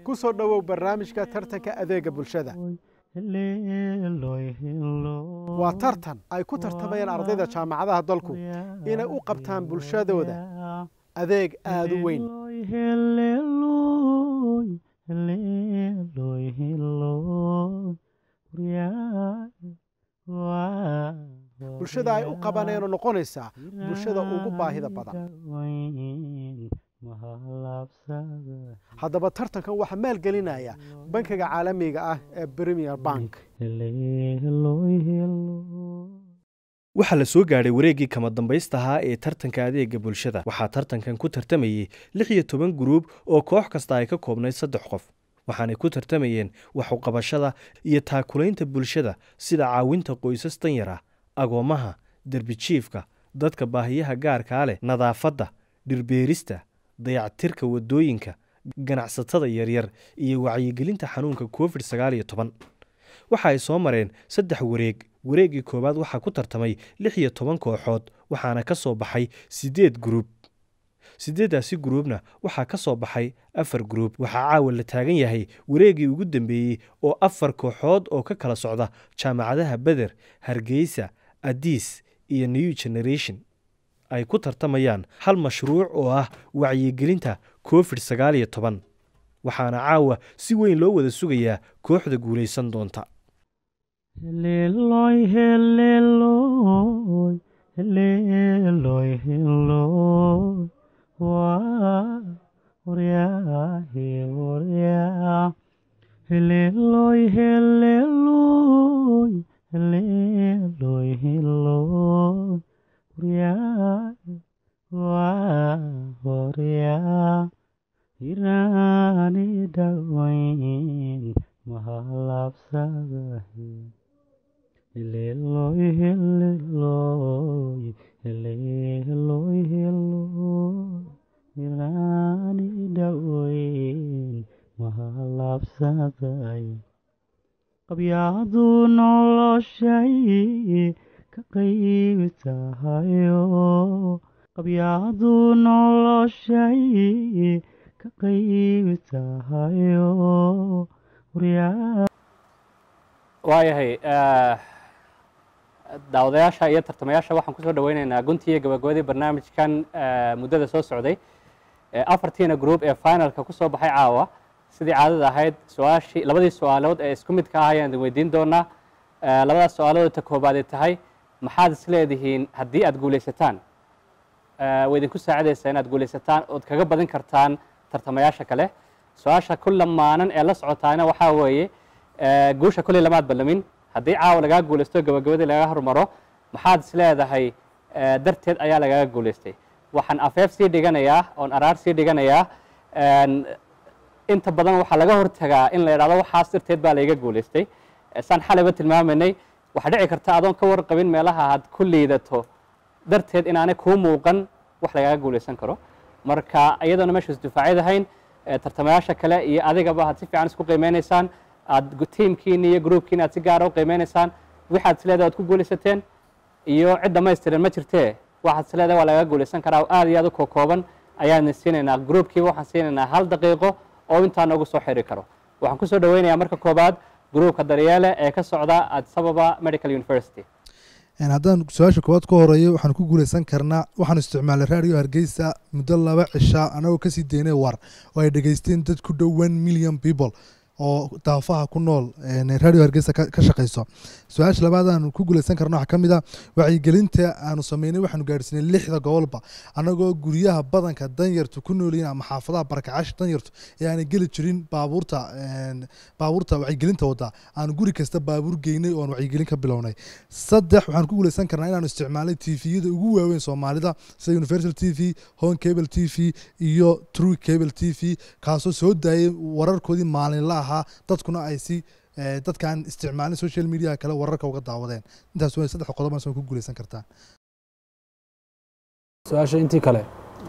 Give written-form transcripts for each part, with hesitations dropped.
ku soo dhawow barnaamijka tartanka adeega bulshada waa tartan ay ku tartamayaan ardayda jaamacadaha dalku inay u qabtaan bulshadooda adeeg aad u weyn bulshada ay u qabanayaan oo noqonaysaa bulshada ugu baahida badan haddaba tartankan waxaa maalgelinaya bankiga caalamiga ah ee Premier Bank waxaa la soo gaadhay wareegii kama dambaysta ahaa ee tartanka adeega bulshada waxaa tartankan ku tartamayay 16 gruub oo koox kasta ay ka koobnayd 3 qof waxaanay ku tartamayeen wax u qabashada iyo taakulaynta bulshada sida caawinta qoysas danyar ah agoomaha darbi jiifka dadka baahiyaha gaarka leh nadaafadda dhirbeerista dayactirka wadooyinka ganacsatada yaryar iyo wacyigelinta xanuunka COVID-19 waxa ay soo mareen 3 wareeg wareegii koobaad waxaa ku tartamay 16 kooxood waxaana ka soo baxay 8 gruub 8daasi gruubna waxaa ka soo baxay 4 gruub waxaa caawa la taagan yahay wareegii ugu dambeeyay oo 4 kooxood oo ka kala socda jaamacadaha Beder Hargeysa Addis iyo New Generation ay ku tartamayaan hal mashruuc oo ah wacyigelinta COVID-19 waxaana caawa si weyn loo wada sugayaa kooxda guuleysan doonta irani dawain mahalabsadahi helloy irani dawain mahalabsadahi qabyadu noloshay ka qaybtahayo qabyadu noloshay ka qaybtahayo waayahay daawadayaasha iyo tartamayaasha waxaan ku soo dhaweynaynaa guntiga gabagabadii barnaamijkan muddada soo socday afartiina group ee finalka ku soo baxay caawa sidii caadada ahayd labadii su'aalood ee isku midka ah ayaan weydiin doonaa labadaas su'aalood ta koobaad ay tahay maxaad isleedihiin haddii aad guuleysataan way idinku saacidaysaa inaad guuleysataan ood kaga badin kartaan tartamayaasha kale su-aasha ku lamaanan ee la socotaana waxaa weeye guusha kuley lamaad ballamin haddii caawa lagaa guuleysto gabagabadii laga hormaro maxaad isleedahay darteed ayaa lagaga guuleystay waxaan afeef sii dhiganayaa oon araar sii dhiganayaa inta badan waxaa laga hortagaa in la idhahdo waxaas darteed baa layga guuleystay saan xalayba tilmaamaynay waxaa dhici karta adoon ka warqabin meelaha aad ku liidato darteed inaanay kuu muuqan wax lagaga guuleysan karo marka iyadoona meesha isdifaacyadahayn tartamayaasha kale iyo adigaba aad si fiican isku qiimeynaysaan aad tiimkiina iyo groupkiina aad si gaara u qiimeynaysaan waxaad isleedahay aad ku guuleysateen iyo cid dhamaystiran ma jirtee waxaad isleedahay waa lagaga guuleysan karaa aad iyo aad u kooban ayaan siinaynaa groupkiiba waxaan siinaynaa 1 daqiiqo oo intaa noogu soo xiri karo waxaan ku soo dhaweynayaa marka koobaad groupka daryeele ee ka socda Addis Ababa Medical University haddaan su-aasha koowaad ka horeeyo waxaan ku guuleysan karnaa waxaan isticmaalay raadiyo Hargeysa muddo 2 cisho anagoo kasii deynay war oo ay dhageysteen dad ku dhow 1 million people oo daafaha ku nool raadiyo Hargeysa ka shaqeyso su-aasha labaad aan ku guuleysan karno waxa kamid ah wacyigelinta aanu sameynay waxaanu gaarsiinay 6 gobolba anagoo guryaha badanka danyartu ku noolyihiin ama xaafadaha barakacaasha danyartu ee aan geli jirin baabuurta wacyigelinta wada aan guri kasta baabuur geynay oo aan wacyigelin ka bilownay 3 waxaan ku guuleysan karnaa inaanu isticmaalay TV-yada ugu waaweyn Soomaalida sida Universal TV, Home Cable TV iyo True Cable TV kaasoo soo daayay wararkoodii maalinlaha dadkuna ay si dadkan isticmaalin social media kale wararka uga daawadeen intaas way 3 qodob aan soo ku guuleysan kartaan su'aasha intii kale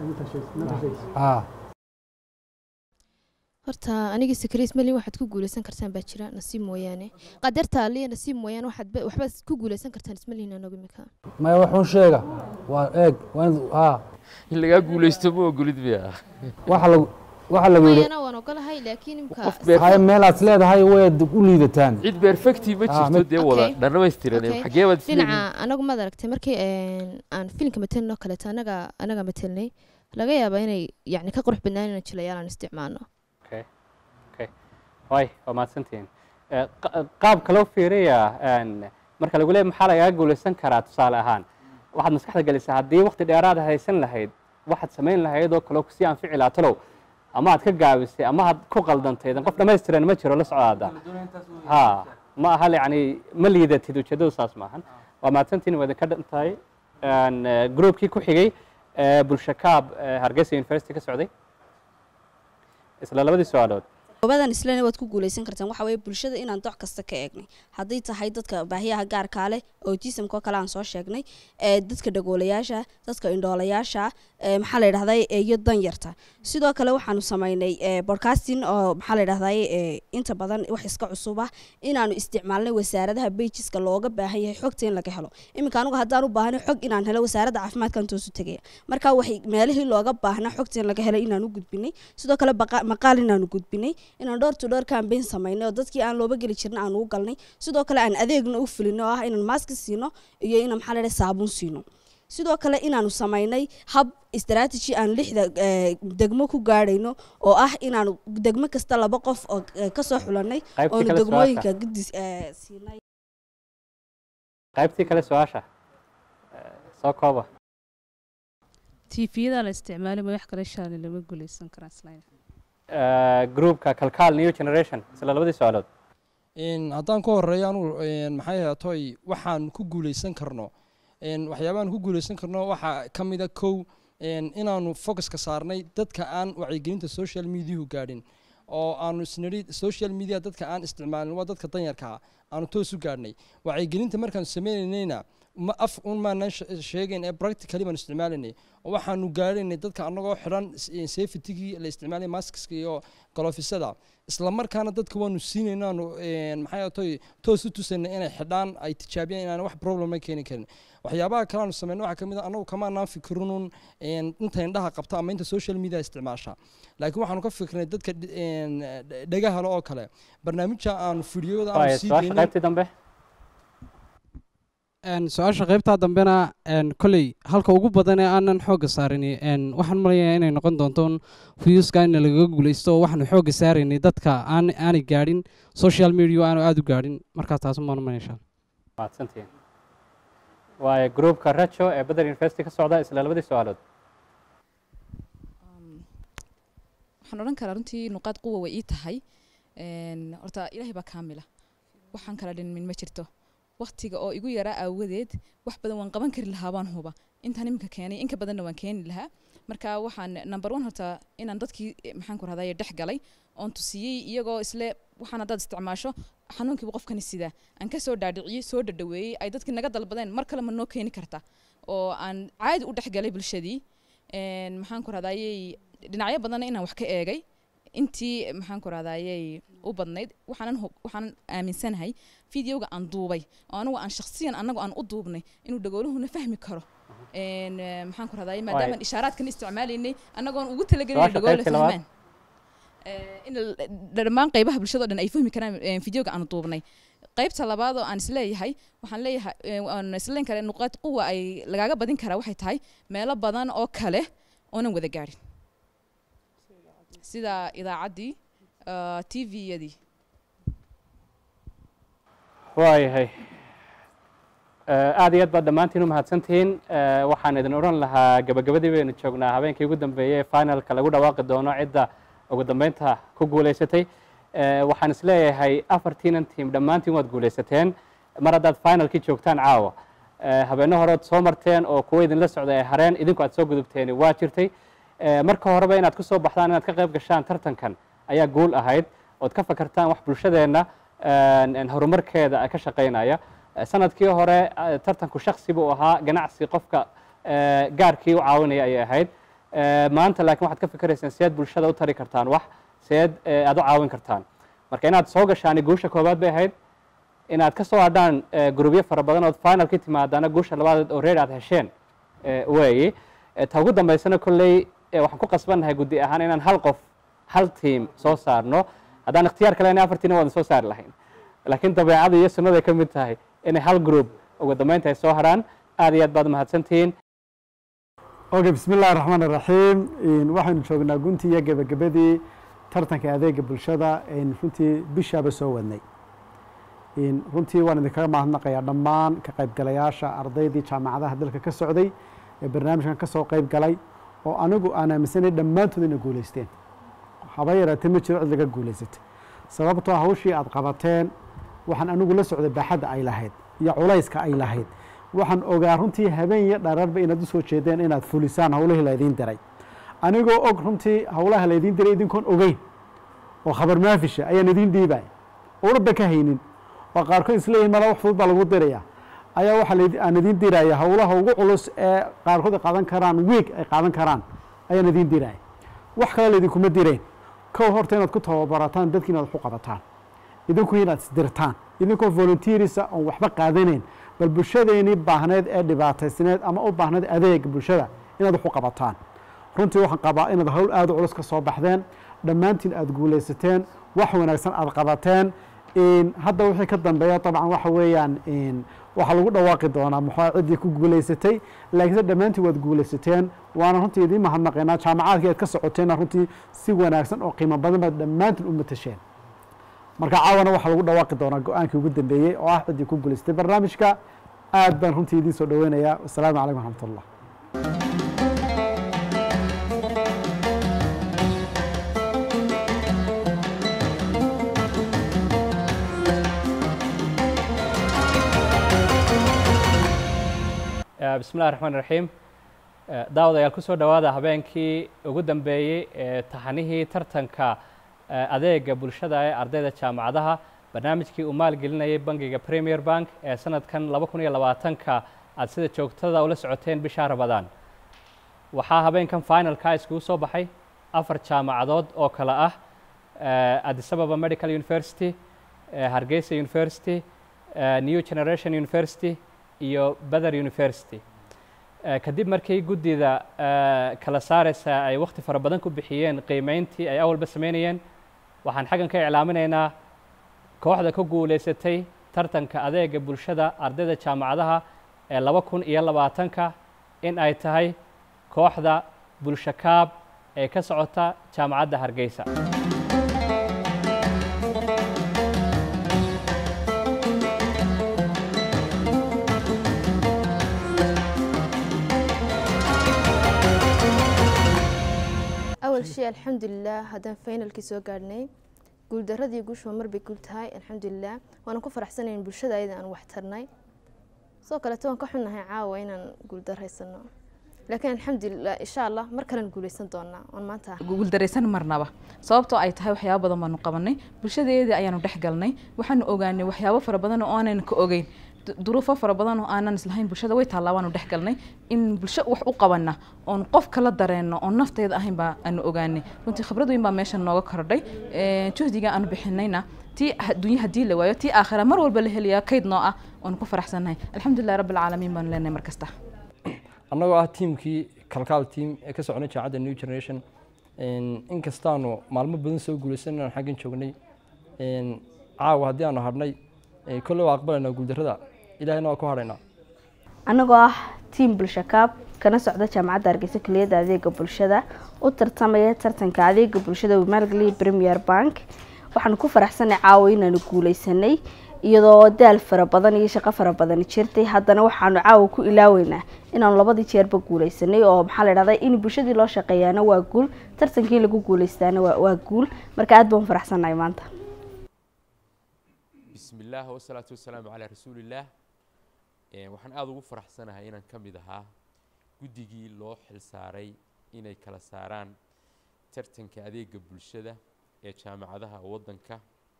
horta aniga secret mali waxaad ku guuleysan kartaan baa jira nasiib mooyaane qadarta aliya nasiib mooyaane waxba ku guuleysan kartaan ismaliina nooga mika ma waxaan sheega waa eeg waan in laga guuleysto ma ogolid biya waxa lagu yiri mayana waan ogolahay laakiin imka hay meelaad leedahay way u liidataan cid perfecti ma jirto dee wada dhammaystiran xagee wad dhinaca anagu ma aragtay markii aan filimka matelno kale anaga matelnay laga yaabaa inay yani ka qurux badnaanayna jilayaal aan isticmaalno way waa mahadsantihiin qaabka loo fiiriya marka lagu leeyahay maxaa lagaga guulaysan karaa tusaale ahaan waxaad maskaxda gelisaa haddii waqti dheeraad haysan lahayd waxaad samayn lahayd oo kale si aan ficilaa talow ama aad ka gaabisay ama aad ku qaldantay qof dhammaystiran ma jiro la socdaada ha ma aha yani ma liidatid ujeedadu saas maahan waa mahadsantihiin waa idinka dhantahay groupkii ku xigay bulshakaab Hargeysa University ka socday isla labadii su'aalood gobadan islana waad ku guuleysan kartaan waxa weeye bulshada inaan doc kasta ka eegnay haddii tahay dadka baahiyaha gaarka leh autism-ka kale aan soo sheegnay dadka dhagoolayaasha dadka indhoolayaasha maxaa la yiraahdaa iyo danyarta sidoo kale waxaanu sameynay broadcasting oo maxaa la yiraahdaa inta badan wax iska cusub ah inaanu isticmaalnay wasaaradaha pageska looga baahan yahay xogta in laga helo iminka anigu haddaan u baahanahay xog inaan helo wasaaradda caafimaadka toos u tagaya marka waxay meelihii looga baahnaa xogta in laga helo inaan u gudbinay sidoo kale maqaal inaanu gudbinay inaan door to door campaign sameeyno oo dadkii aan looba gali jirnay aan ugu galnay sidoo kale aan adeegna u fulino ah inaan mask siino iyo inaan maxaa la yiraahdaa saabuun siino sidoo kale inaanu sameynay hab strategy aan 6 degmo ku gaarayno oo ah inaanu degmo kasta 2 qof oo ka soo xulanay oo degmooyinka gudis siinay qaybtii kale su'aasha soo kooba TV-da la isticmaalay ma wax kale shalay lama guuleysan karaa slide groupka kalkaal new generation isla labadii su'aalood haddaan ka horeeyo anu maxay ahaatay waxaan ku guuleysan karno waxyaabahan ku guuleysan karno waxa ka mid ah kow inaanu focus ka saarnay dadka aan wacyigelinta social media gaadhin oo aanu isnari social media dadka aan isticmaalin waa dadka danyarka aanu toos u gaadhnay wacyigelinta markaan sameeynayna ma af ma sheegeen practically baan isticmaalinay oo waxaanu gaadhinay dadka anagoo xiran safety la isticmaalay masks iyo gloves-ada isla markaana dadka waanu siinayna maxay ahaatay toos u tusayna inay xidhaan ay tijaabiyaan inaan wax problem ay keeni karin waxyaabaha kale aan sameeyno waxa kamid ah anagu kama aan fikirnun inta indhaha qabta ama inta social media isticmaasha laakiin waxaanu ka fikirnay dadka dhagaha oo kale barnaamijka aan fiidiyoda aan sii deynay su-aasha qaybtaa dambena kolley halka ugu badan ee aanan xoogga saarin waxaan malayaa inay noqon doonto viewska in lagaga guuleysto oo waxaanu xoogga saaraynay dadka aanay gaadhin social media aanu aada u gaadhin markaa taas maanu manaysaa mahadsantiin waayo groupka rajo ee Badar University ka socda isla labadii su'aalood waxaan oran karaa runtii nuqaad quwa way ii tahay horta ilaahay baa kaamila waxaan kala dhinmin ma jirto waqtiga oo igu yaraa aawadeed wax badan waan qaban kari lahaa baan huba intaan imika keenay in ka badanna waan keeni lahaa marka waxaan number 1 horta inaan dadkii maxaan ku raadayay dhex galay oon tusiyay iyagoo isle waxaan hadda isticmaasho xanuunkii qofkani sida aan ka soo dhaadhiciyay soo dhadhaweeyay ay dadkii naga dalbadeen mar kale ma noo keeni karta oo aan caadi u dhex galay bulshadii maxaan ku raadayay dhinacyo badan inaan wax ka eegay intii maxaan ku raadayay u badnayd waxaan aaminsanahay fiidiyowga aan duubay oo anigu aan shakhsiyan anagu aan u duubnay inuu dhagooluhuna fahmi karo maxaan ku raadayay maadaama ishaaraadkan isticmaalaynay anagoon ugu talagelin dhagool fahmaan in dhammaan qaybaha bulshada dhan ay fahmi karaan fiidiyowga aan duubnay qaybta labaad oo aan isleeyahay waxaan leeyahay aan isleen kale nuqaad quwa ay lagaaga badin karaa waxay tahay meelo badan oo kale oonan wada gaarin sida idaacaddii TV-yadii waayahay aad iyo aad baad dhammaantiin u mahadsantihiin waxaan idin odhan lahaa gabagabadii baynu joognaa habeenkii ugu dambeeyey finalka lagu dhawaaqi doono cidda ugu dambeynta ku guulaysatay waxaan isleeyahay afartiinan tiim dhammaantiin waad guulaysateen mar haddaad finalkii joogtaan caawa habeenno horeod soo marteen oo kuwa idinla socda ay hareen idinku aad soo gudubteen waa jirtay marka horeba inaad ku soo baxdaan inaad ka qayb gashaan tartankan ayaa guul ahayd ood ka fakartaan wax bulshadeenna horumarkeeda ka shaqaynaya sanadkii hore tartanku shakhsi buu ahaa ganacsi qofka gaarkii u caawinaya ayay ahayd maanta laakiin waxaad ka fikiraysaan seed bulshada u tari kartaan wax seed aad u caawin kartaan marka inaad soo gashaan guusha koobaad bay ahayd inaad ka soo hadhaan grubyo fara badan ood finalkii timaadaana guusha labaad oo reer aad hesheen weeyi ta ugu dambaysana kolley waxaan ku qasbannahay guddi ahaan inaan hal qof hal tiim soo saarno haddaan ikhtiyaar kale inay afartiina wadan soo saari lahayn laakiin dabeecada iyo sunnaday ka mid tahay inay hal group ugu dambeynta ay soo haraan aad iyo aad baad mahadsantihiin okay bismi illaahi raxmaan iraxiim waxaynu joognaa guntii iyo gebagabadii tartanka adeega bulshada runtii bishaaba soo wadnay runtii waan idinkaga mahadnaqayaa dhammaan ka qaybgalayaasha ardaydii jaamacadaha dalka ka socday ee barnaamijkan ka soo qayb galay oo anigu aan aaminsanay dhammaantood inay guulaysteen haba yaraatee ma jiro cid laga guulaysatay sababtoo hawshii aad qabateen waxaan anigu la socday baaxadda ay lahayd iyo culayska ay lahayd waxaan ogaa runtii habeen iyo dhararba inaad u soo jeedeen inaad fulisaan howlihii laydiin diray anigoo og runtii howlaha laydiin diray idinkoon ogeyn oo khabar maafisha ayaan idiin dhiibaya oonaba ka haynin oo qaarkood isleeyihin mala wax fudud baa lagu diraya ayaa waxaa aan idiin diraya howlaha ugu culus ee qaarkood ay qaadan karaan wiig ay qaadan karaan ayaan idiin diraya wax kale laydinkuma direen kow horta inaad ku tababarataan dadki inaad wax u qabataan idinku inaad isdirtaan idinkoo volunteerisa oon waxba qaadanayn bal bulshadeenii baahneed ee dhibaataysneed ama u baahneed adeega bulshada inaad wax u qabataan runtii waxaan qabaa inaad howl aad u culus ka soo baxdeen dhammaantiin aad guulaysateen wax wanaagsan aad qabateen hadda wixii ka dambeeya dabcan waxa weeyaan waxaa lagu dhawaaqi doonaa muxuu ciddii ku guulaysatay laakiinse dhammaantiin waad guulaysateen waana runtii idiin mahadnaqaynaa jaamacaadkii aad ka socoteenna runtii si wanaagsan oo qiimo badan baad dhammaantiin u matasheen marka caawana waxaa lagu dhawaaqi doonaa go-aankii ugu dambeeyey oo ah ciddii ku guulaysatay barnaamijka aad baan runtii idiin soo dhoweynayaa wasalaamu calaykum waraxmatullah بسم الله الرحمن الرحيم داود ayaa ku soo dhawaada habeenkii ugu dambeeyey ee taxanihii tartanka adeega bulshada ee ardayda jaamacadaha barnaamijkii uu maalgelinayay bangiga Premier Bank ee sanadkan 2020ka aad sida joogtada ula socoteen bisha Ramadaan waxaa habeenkan finalka iskugu soo baxay 4 jaamacadood oo kala ah Addis Ababa Medical University Hargeysa University New Generation University iyo Badar University kadib markii guddida kala saaraysa ay waqti fara badan ku bixiyeen qiimeyntii ay awalba sameynayeen waxaan xagan ka iclaaminaynaa kooxda ku guulaysatay tartanka adeega bulshada ardayda jaamacadaha ee 2020ka in ay tahay kooxda bulsho kaab ee ka socota jaamacadda Hargeysa أول شيء الحمد لله هذا فاينل كي سو قارني قول دردي قوش ومر بقولت هاي الحمد لله وأنا كفر حسنين بالشدة أيضا أنا وحترناي سو كلتون كحنا هاي عاوين نقول در هاي السنة لكن الحمد لله إن شاء الله مركنا نقول يسنتونا وما انتهى قول دريسان مرنبا صوبتو أي تهاي وحياة بدن ما نقبلني بالشدة يدي أيانو دحقلني وحن أوجاني وحياة فربنا وأنا نكوجين duruufo fara badan oo aanan islahayn bulshada way taallaa waanu dhex galnay in bulsho wax u qabanna oon qof kala dareenno oon nafteeda ahayn baa aanu ogaanay runtii khibrad weyn baa meeshan nooga kordhay juhdiga aanu bixinayna tii adduunyaha haddii la waayo tii aakhira mar walba la helayaa kayd noo ah oon ku faraxsannahay alxamdulilah rabbil caalamiin baanu leenahay mar kasta annagoo ah tiimkii kalkaal tiim ee ka soconay jaamacadda New Generation inkastaanu maalmo badan soo guulaysan inaan xaggan joognay caawa haddii aanu hadhnay كله أقبلنا نقول دردا إلى هنا أكو هرنا. أنا جاه تيم بالشكاب كنا سعدة جامعة درجة كلية هذه قبل شدة وترتمية ترتن كهذه قبل شدة ومالجلي بريمير بانك وحنكون أحسن عاوين نقول السنة إذا دال فربضان يشقى فربضان شرتي حتى نوح عن عاوكو إلاوينا إن الله بدي شير بقول السنة أو محل هذا إني بشدة لا شقيانة وأقول ترتن كي لقول السنة وأقول مركات بهم فرحسن عيمانته. بسم الله والصلاة والسلام على رسول الله waxaan aad ugu faraxsanahay inaan ka mid ahaa guddigii loo xilsaaray inay kala saaraan tartanka adeega bulshada ee jaamacadaha waddanka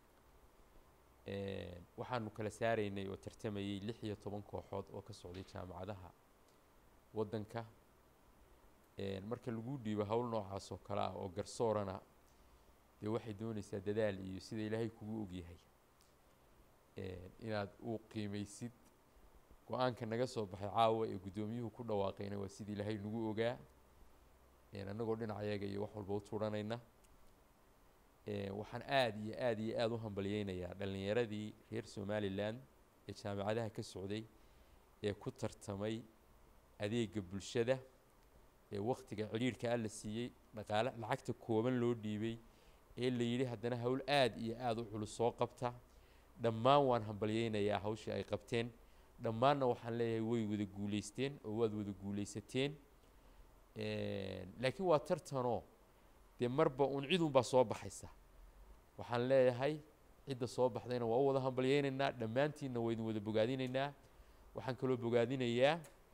waxaanu kala saaraynay oo tartamayay 16 kooxood oo ka socday jaamacadaha waddanka marka lagu dhiibo hawl noocaas oo kala ah oo garsoorana dee waxay doonaysaa dadaal iyo sida Ilaahay kugu og yahay inaad u qiimeysid go-aanka naga soo baxay caawa ee gudoomiyuhu ku dhawaaqayna waa sidii Ilaahay nagu ogaa annagoo dhinacayaga iyo wax walba u tuuranayna waxaan aad iyo aad u hambalyeynayaa dhallinyaradii reer somalilan ee jaamacadaha ka socday ee ku tartamay adeega bulshada ee wakhtiga cidhiidhka la siiyey dhaqaale lacagta kooban loo dhiibay ee la yidhi haddana hawl aad iyo aad u culus soo qabta dhammaan waan hambalyeynayaa hawshii ay qabteen dhammaanna waxaan leeyahay way wada guulaysteen oo waad wada guulaysateen laakiin waa tartanoo dee marba uun cidunbaa soo baxaysa waxaan leeyahay cidda soo baxdayna waa u wada hambalyeynaynaa dhammaantiinna waa idin wada bogaadinaynaa waxaan kaloo bogaadinayaa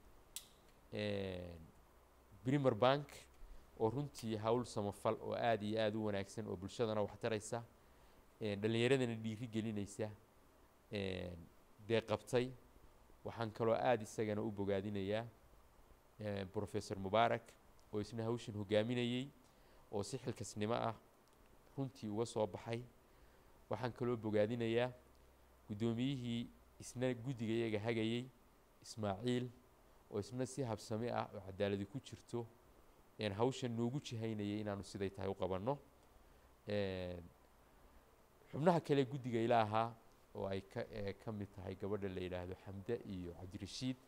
Premier Bank oo runtii hawl samafal oo aad iyo aad u wanaagsan oo bulshadana wax taraysa dhallinyaradana dhiiri gelinaysa dee qabtay waxaan kaloo aad isagana u bogaadinayaa Professor Mubarak oo isna hawshan hogaaminayay oo si xilkasnimo ah runtii uga soo baxay waxaan kaloo bogaadinayaa guddoomiyihii isna guddiga iyaga hagayay Ismaaciil oo isna si habsami ah oo cadaalad ku jirto hawshan noogu jihaynayay inaanu siday tahay u qabanno xubnaha kale guddiga ilaaha oo ay ka mid tahay gabadha la yidhaahdo Xamda iyo Cabdirashiid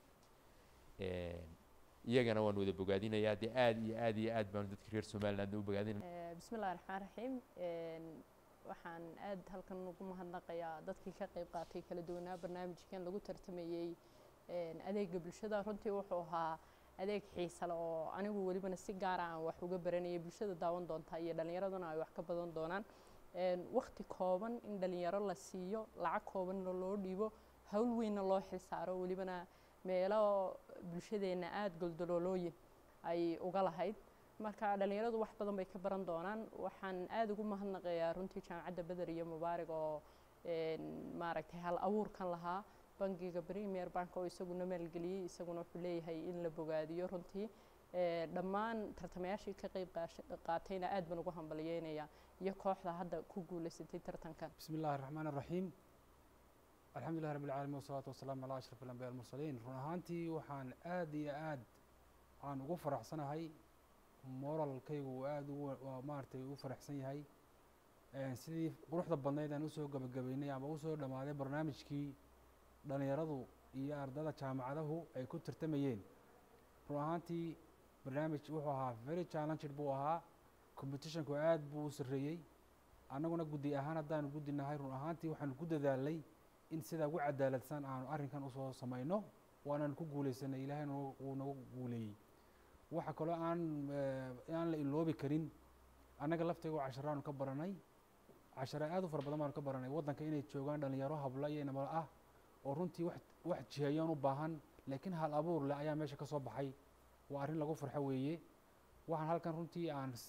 iyagana waan wada bogaadinayaa dee aad iyo aad baan dadka reer Somaliland u bogaadinayaa bismillaahir rahmaanir rahiim waxaan aad halkan ugu mahadnaqayaa dadkii ka qayb qaatay kala duwanaa barnaamijkan lagu tartamayay adeega bulshada runtii wuxuu ahaa adeeg xiiso leh oo anigu walibana si gaar ah aan wax uga baranayay bulshada daawan doonta iyo dhallinyaraduna ay wax ka badan doonaan waqti kooban in dhalinyaro la siiyo lacag koobanna loo dhiibo hawl weynna loo xilsaaro walibana meelo bulshadeena aad goldololooyin ay uga lahayd marka dhalinyaradu wax badan bay ka baran doonaan waxaan aad ugu mahadnaqayaa runtii jaamacadda Badar iyo Mubaarak oo maaragtay hal abuurkan lahaa bangiga Premier Bank oo isaguna maalgeliyay isaguna wuxuu leeyahay in la bogaadiyo runtii dhammaan tartamayaashii ka qayb qaatayna aad baan ugu hambalyeynaya iyo kooxda hadda ku guuleysatay tartankan bismillaahir rahmaanir rahiim alxamdulillahi rabbil caalamiin wasalaatu wasalaamu calaa ashrafil anbiyaa wal mursaliin run ahaantii waxaan aad iyo aad aan ugu faraxsanahay moralkaygu aad maaragtay u faraxsan yahay sidii quruxda badnayd aan usoo gabagabaynay ama usoo dhammaaday barnaamijkii dhalinyaradu iyo ardada jaamacadahu ay ku tartamayeen run ahaantii barnaamij wuxuu ahaa very challenged buu ahaa competitionku aad buu u sarreeyey annaguna guddi ahaan haddaanu guddi nahay run ahaantii waxaanu ku dadaalay in sidaa ugu cadaaladsan aanu arrinkan usoo samayno waanaan ku guulaysanay ilaahayna uu nagu guuleeyey waxa kaloo aan la iloobi karin annaga laftaygu casharaanu ka baranay cashara aad u fara badan baanu ka baranay waddanka inay joogaan dhalinyaro habla iyo inamalo ah oo runtii wax jiheeyoon u baahan laakiin hal abuur leh ayaa meesha ka soo baxay waa arrin lagu farxo weeye waxaan halkan runtii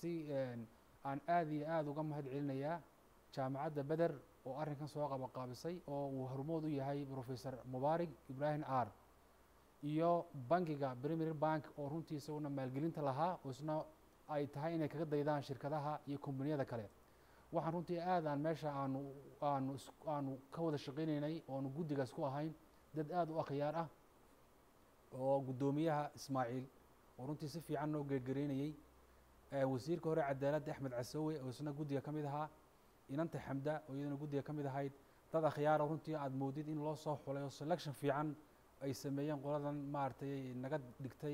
aan aad iyo aad uga mahad celinayaa jaamacadda Badar oo arrinkan soo qabanqaabisay oo uu hormood u yahay Professor Mubarak Ibrahim R iyo bangiga Premier Bank oo runtii isaguna maalgelinta lahaa oo isna ay tahay inay kaga daydaan shirkadaha iyo kombaniyada kale waxaan runtii aad aan meesha aanu ka wada shaqaynaynay oonu guddigaas ku ahayn dad aad u akhyaar ah oo guddoomiyaha Ismaaciil oo runtii si fiican noo geergareynayay wasiirka hore cadaaladda Axmed Casowe oo isna guddiga ka mid ahaa inanta Xamda oo iyadana guddiga ka mid ahayd dad akhyaar oo runtii aad moodid in loo soo xulay oo selection fiican ay sameeyeen qoladan maaragtay naga dhigtay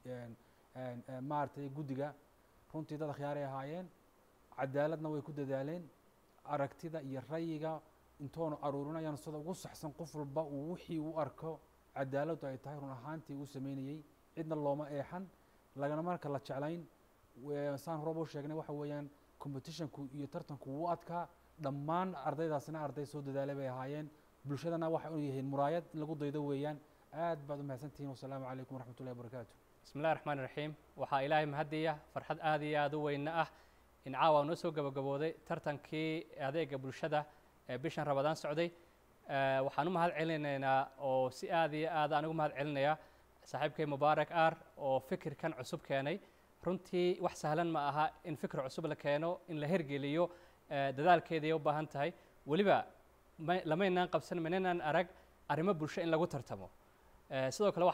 maaragtay guddiga runtii dad akhyaar ay ahaayeen cadaaladna way ku dadaaleen aragtida iyo rayiga intoonu aruurinayaan sida ugu saxsan qof walba uu wixii u arko cadaaladdu ay tahay run ahaantii uu sameynayay cidna looma eexan lagana marka la jeclayn saan horeba u sheegnay waxa weeyaan competitionku iyo tartanku wuu adkaa dhammaan ardaydaasina arday soo dadaalay bay ahaayeen bulshadana waxay u yihiin muraayad lagu daydo weeyaan aad baad u mahadsantihiin wasalaamu calaykum waraxmatullahi wabarakaatu bismillahi raxmaani raxiim waxaa ilaahay mahadiya farxad aad iyo aad u weyna ah in caawa noo soo gabagabooday tartankii adeega bulshada ee bishan Ramadaan socday waxaan u mahad celinaynaa oo si aad iyo aad aan ugu mahad celinayaa saaxiibkay Mubarak R oo fikirkan cusub keenay runtii wax sahlan ma aha in fikir cusub la keeno in la hergeliyo dadaalkeedii u baahan tahay waliba lamaynaan qabsan mananaan arag arrimo bulsho in lagu tartamo sidoo kale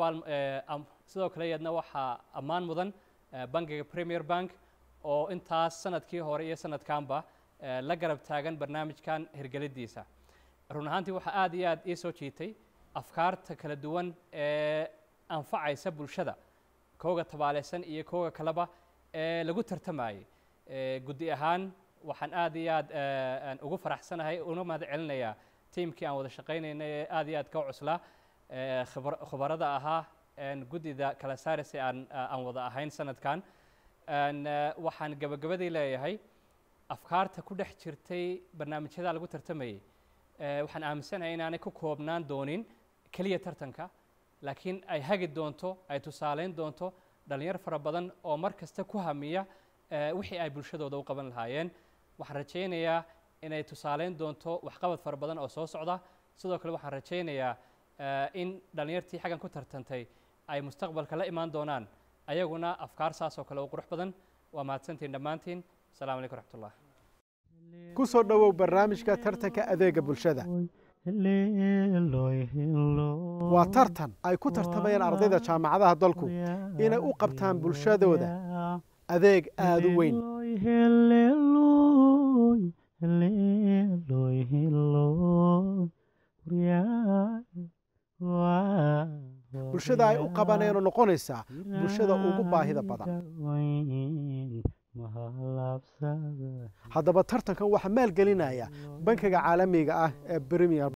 waxaa ammaan mudan bangiga Premier Bank oo intaas sanadkii hore iyo sanadkanba la garab taagan barnaamijkan hirgelidiisa run ahaantii waxaa aad iyo aad ii soo jiitay afkaarta kala duwan ee anfacaysa bulshada kooga tabaaleysan iyo kooga kaleba ee lagu tartamayay guddi ahaan waxaan aad iyo aad ugu faraxsanahay una mahad celinayaa tiimkii aan wada shaqaynaynay ee aad iyo aad ka cuslaa khubarada ahaa guddida kala saaraysa aan wada ahayn sanadkan waxaan gabagabadii leeyahay afkaarta ku dhex jirtay barnaamijyada lagu tartamayay waxaan aaminsanahay inaanay ku koobnaan doonin keliya tartanka laakiin ay hagi doonto ay tusaaleyn doonto dhalinyar fara badan oo mar kasta ku hamiya wixii ay bulshadooda u qaban lahaayeen waxaan rajaynayaa inay tusaaleyn doonto waxqabad fara badan oo soo socda sidoo kale waxaan rajaynayaa in dhalinyartii xaggan ku tartantay ay mustaqbalka la imaan doonaan ayaguna afkaar saas oo kale oo qurux badan waa mahadsantiin dhammaantiin asalaamu calaykum raxmatullah ku soo dhowow barnaamijka tartanka adeega bulshada waa tartan ay ku tartamayaan ardayda jaamacadaha dalku inay u qabtaan bulshadooda adeeg aad u weyn bulshada ay u qabaneenoo noqonaysaa bulshada ugu baahida badan haddaba tartankan waxaa maalgelinaya bankiga caalamiga ah ee premier